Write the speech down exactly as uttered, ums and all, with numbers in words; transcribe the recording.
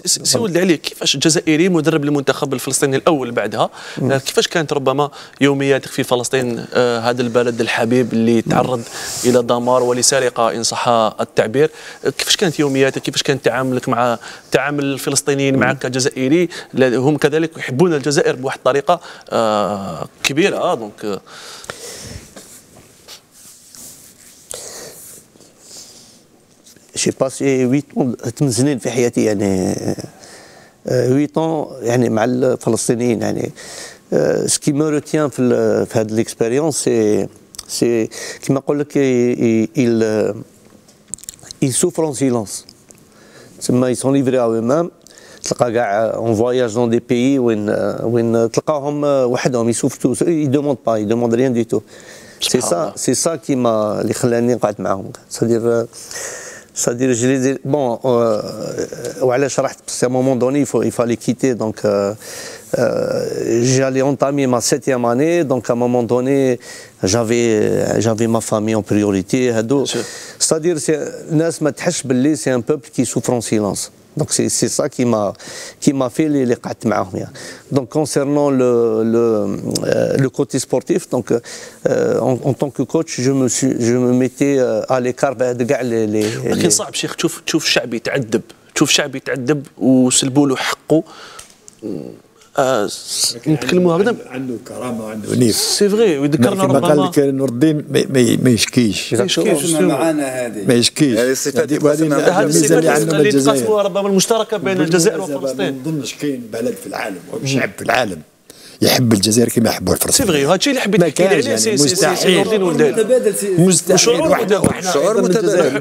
سي ولد علي، كيفاش الجزائري مدرب المنتخب الفلسطيني الاول بعدها، مم. كيفاش كانت ربما يومياتك في فلسطين، آه هذا البلد الحبيب اللي تعرض الى دمار ولسرقه ان صح التعبير؟ كيفاش كانت يومياتك؟ كيفاش كان تعاملك مع تعامل الفلسطينيين معك كجزائري؟ هم كذلك يحبون الجزائر بواحد الطريقه آه كبيره. آه دونك آه j'ai passé huit ans ثمان سنين في حياتي يعني huit ans يعني مع الفلسطينيين يعني. ce qui me retient في في هذه l'expérience c'est c'est كما نقول لك il il souffre en silence. تسمى ils sont livrés à eux-mêmes. تلقى كاع on voyage dans des pays وين وين تلقاهم وحدهم ils souffrent tous, ils demandent pas, ils demandent rien du tout. c'est ça c'est ça qui m'a اللي خلاني نقعد معاهم. c'est-à-dire C'est-à-dire, je les ai... Bon, وعلاش رحت parce qu'à un moment donné, il, faut, il fallait quitter. Donc, euh, euh, j'allais entamer ma septième année. Donc, à un moment donné, j'avais j'avais ma famille en priorité. C'est-à-dire, الناس ما تحسش باللي c'est un peuple qui souffre en silence. Donc, c'est c'est ça qui m'a qui m'a fait les قعدت معاهم يعني. Donc, concernant le le euh, le côté sportif, donc euh, en, en tant que coach, je me suis je me mettais à l'écart de كاع les les. لكن صعب شيخ تشوف تشوف شعب يتعذب، تشوف شعب يتعذب وسلبوا له حقه. آه نتكلموا هكذا عنده كرامه وعنده نيف. سي فغي ويذكرنا ربما قال لك نور الدين ما يشكيش. كيفاش معانا هذه؟ ما يشكيش. هذه الصفات هذه الصفات اللي تقاسموها ربما المشتركه بين الجزائر وفلسطين. ما نظنش كاين بلد في العالم وشعب في العالم يحب الجزائر كما يحبوا الفلسطينيين. سي فغي وهذا الشيء اللي حبيت نحكي عليه. سي سي سي نور الدين ولدان مستحيل. شعور متبادل.